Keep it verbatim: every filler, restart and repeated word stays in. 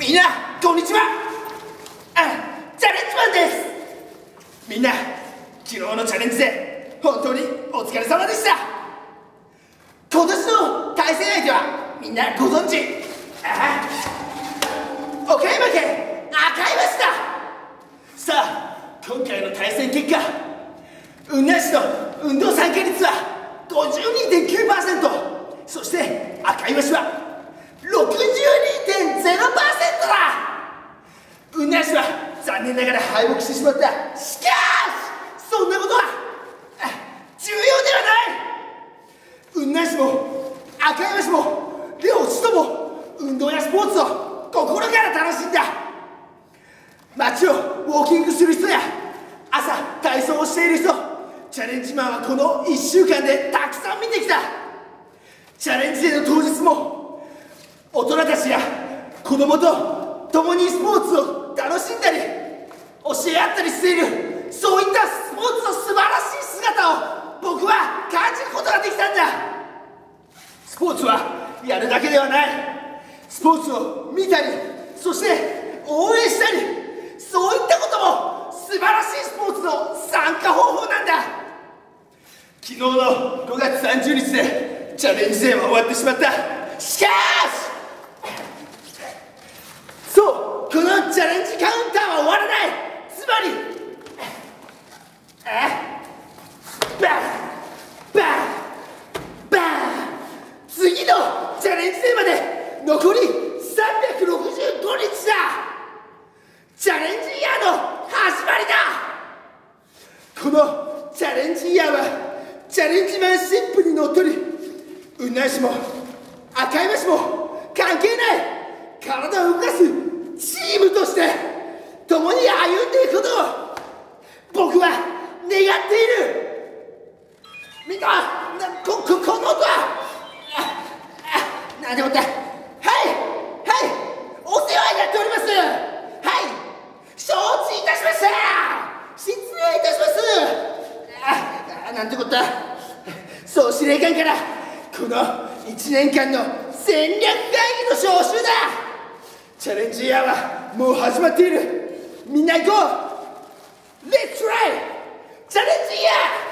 みんなこんにちは。あ、チャレンジマンです。みんな昨日のチャレンジで本当にお疲れ様でした。今年の対戦相手はみんなご存知、ああ、岡山県赤磐市だ。さあ今回の対戦結果、雲南市の運動参加率は ごじゅうにてんきゅうパーセント、そして赤磐市は ろくじゅうにてんゼロパーセント だ。雲南市は残念ながら敗北してしまった。しかしそんなことは重要ではない。雲南市も赤磐市も両市とも運動やスポーツを心から楽しんだ。街をウォーキングする人や朝体操をしている人、チャレンジマンはこのいっしゅうかんでたくさん見てきた。チャレンジデーの当日も大人たちや子供と共にスポーツを楽しんだり教え合ったりしている、そういったスポーツの素晴らしい姿を僕は感じることができたんだ。スポーツはやるだけではない。スポーツを見たり、そして応援したり、そういったことも素晴らしいスポーツの参加方法なんだ。昨日のごがつさんじゅうにちでチャレンジデーは終わってしまった。しかしそう、このチャレンジカウンターは終わらない。つまりあバンバンバン、次のチャレンジデーまで残りさんびゃくろくじゅうごにちだ。チャレンジイヤーの始まりだ。このチャレンジイヤーはチャレンジマンシップにのっとり、雲南市も赤磐市も関係ない、体を動かすチームとして共に歩んでいくことを僕は願っている。みんな、こ、こ、この音はああ、なんてことだ。はいはい、お世話になっております。はい、承知いたしました。失礼いたします。ああ、なんてことだ。そう司令官からこのいちねんかんの戦略会議の招集だ。チャレンジイヤーはもう始まっている。みんな行こう。レッツトライチャレンジイヤー。